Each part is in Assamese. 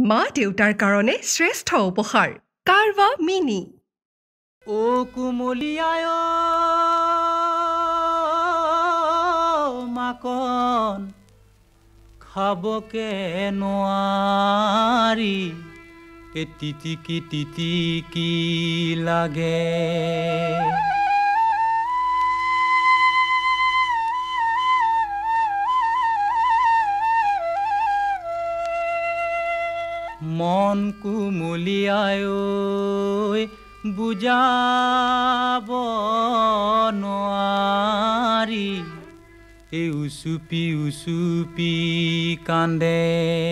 মা দেউতাৰ কাৰণে শ্ৰেষ্ঠ উপহাৰ কাৰৱা মিনি ও কুমলিয়ায় মাকন খাবকে নোৱাৰি তিতিকি লাগে মন কুমলিয়ায় বুজাব নোৱাৰি এই উচুপি কান্দে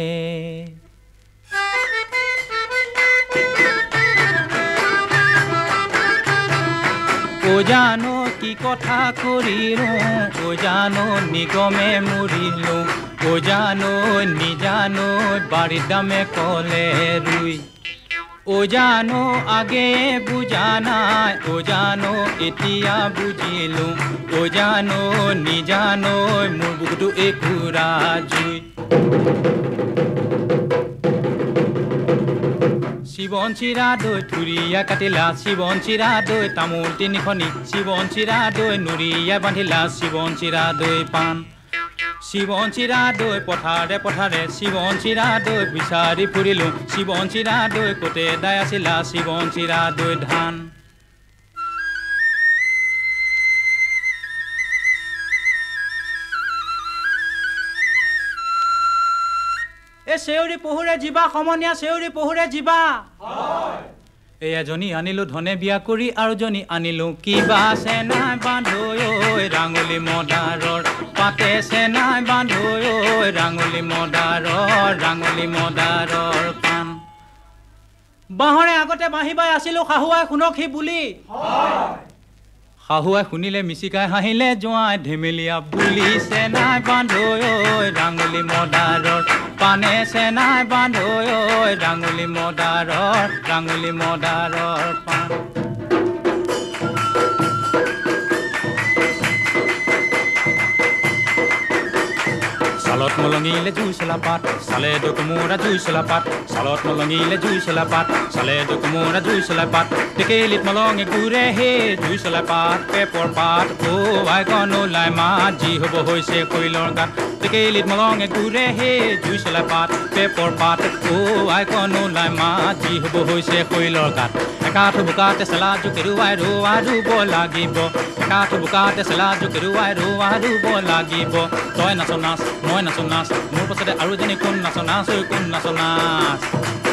ও জানো কি কথা কৰিলো ও জানো নিগমে মৰিলো ও জানো নিজানো বাড়ির দামে কলে রুই ও জানো আগে বুঝা নাই ও জানো এতিয়া বুঝিলো ও জানো নিজানো মোৰ বুকুটো একুৰা জুই শিৱন চিৰা দৈ থুৰিয়া কাটিলা শিৱন চিৰা দৈ তামোল তিনিখনি শিৱন চিৰা দৈ নুৰিয়া বান্ধিলা শিৱন চিৰা দৈ পাণ শিৱন চিৰা দৈ পথাৰে পথাৰে শিৱন চিৰা দৈ বিচাৰি ফুৰিলো শিৱন চিৰা দৈ কোটে দাই আছিলা শিৱন চিৰা দৈ ধান এ চেউৰি পহুৰে জিবা সমনীয়া চেউৰি পহুৰে জিবা এই এজনী আনিলো ধনে বিয়া কৰি আৰু জনী আনিলো কিবা চেনাই বান্ধৈ ৰাঙলী মদাৰৰ পাতে চেনাই বান্ধৈ ৰাঙলী মদাৰৰ পাণ বাহৰে আগতে বাঁহী বাই আছিলো শাহুৱাই শুনক সি বুলি শাহুৱাই শুনিলে মিচিকাই হাঁহিলে জোঁৱাই ধেমেলীয়া বুলি চেনাই বান্ধৈ ৰাঙলী মদাৰৰ পানে চেনাই বান্ধৈ ৰাঙলী মদাৰৰ পাণ সালত মলঙিলে জুই চলা পাত সালে ডকুমোৰা জুই চলা পাত সালত মলঙিলে জুই চলা পাত সালে ডকুমোৰা জুই চলা পাত টেকেলিত মলঙে ঘূৰে হে জুই চলা পাত পেপৰ পাত ও আই কণ ওলাই মাত যি হ'ব হৈছে কৈলৰ গাত টেকেলিত মলঙে ঘূৰে হে জুই চলা পাত পেপৰ পাত ও আই কণ ওলাই মাত যি হ'ব হৈছে কৈলৰ গাত একাঠ বোকাতে চেলা জোকেৰুৱাই ৰুব লাগিব একাঠ বোকাতে চেলা জোকেৰুৱাই ৰুব লাগিব তই নাচ নাচ মই নাচো নাচ মোৰ পাছতে আৰু যেনে কোন নাচ নাচ